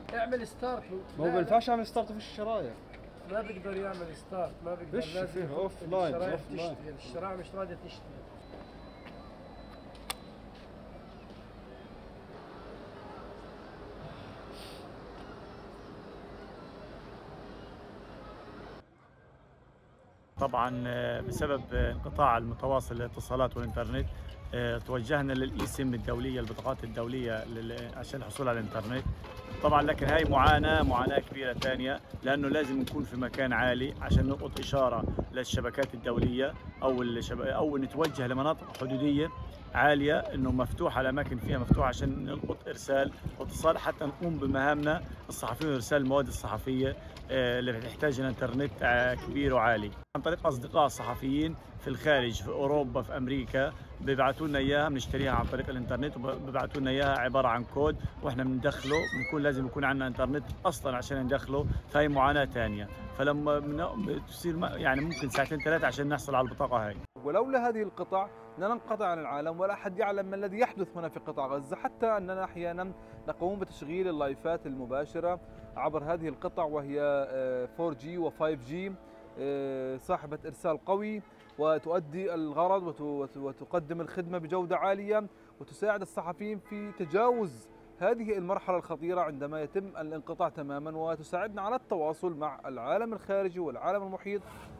اعمل ستارت. ما هو بينفعش اعمل ستارت في الشرايح. ما بيقدر يعمل ستارت، ما بيقدر. فيش لازم فيه اوف لاين، الشرايح اوف لاين. تشتغل، الشرايح مش راضيه تشتغل. طبعا بسبب انقطاع المتواصل للاتصالات والإنترنت توجهنا للإي سيم الدولية، البطاقات الدولية عشان الحصول على الإنترنت. طبعا لكن هاي معاناة كبيرة ثانية، لأنه لازم نكون في مكان عالي عشان نلقط إشارة للشبكات الدولية أو نتوجه لمناطق حدودية عالية إنه مفتوحة، الأماكن فيها مفتوحة عشان نلقط إرسال واتصال حتى نقوم بمهامنا الصحفية وإرسال المواد الصحفية اللي بتحتاج الإنترنت كبير وعالي. عن طريق أصدقاء صحفيين في الخارج، في أوروبا، في أمريكا، بيبعتوا لنا إياها، بنشتريها عن طريق الإنترنت وبيبعتوا لنا إياها عبارة عن كود وإحنا بندخله، بنكون لازم يكون عندنا إنترنت أصلاً عشان ندخله، فهي معاناة ثانية. فلما بتصير يعني ممكن ساعتين ثلاثة عشان نحصل على البطاقة هاي. ولولا هذه القطع لننقطع عن العالم ولا أحد يعلم ما الذي يحدث هنا في قطاع غزة، حتى أننا أحيانا نقوم بتشغيل اللايفات المباشرة عبر هذه القطع، وهي 4G و 5G صاحبة إرسال قوي، وتؤدي الغرض وتقدم الخدمة بجودة عالية، وتساعد الصحفيين في تجاوز هذه المرحلة الخطيرة عندما يتم الانقطاع تماما، وتساعدنا على التواصل مع العالم الخارجي والعالم المحيط